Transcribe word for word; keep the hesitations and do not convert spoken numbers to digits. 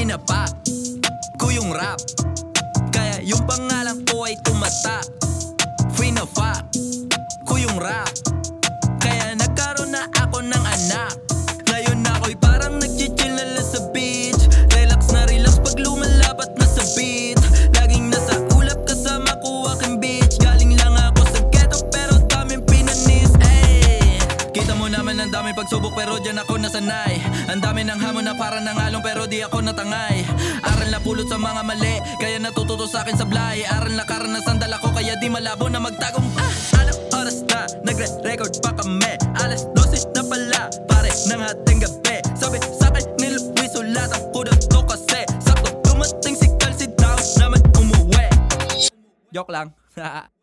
Tinapa ko yung rap, kaya yung pangalan ko ay tumata. Finapa ko yung rap, kaya nagkaroon na ako ng anak. Ngayon ako'y parang nag-chill na lang sa beach. Relax na relax pag lumalapat na sa beat. Laging nasa ulap kasama ko aking bitch. Galing lang ako sa ghetto pero daming pinanis. Ay, kita mo naman ang daming pagsubok pero dyan ako nasanay. Ang dami ng hamon na parang nangalong pero di ako natangay. Aral na pulot sa mga mali, kaya natututo sa akin sablay. Aral na karanasan dala ko, kaya di malabo na magtagong. Ah, anong oras na? Nagre-record pa kami. Alas dose na pala, pare ng hating gabi. Sabi sa'kin ni Luis, ulat ako na to kasi sakto dumating si Calcid, daw naman umuwi. Joke lang.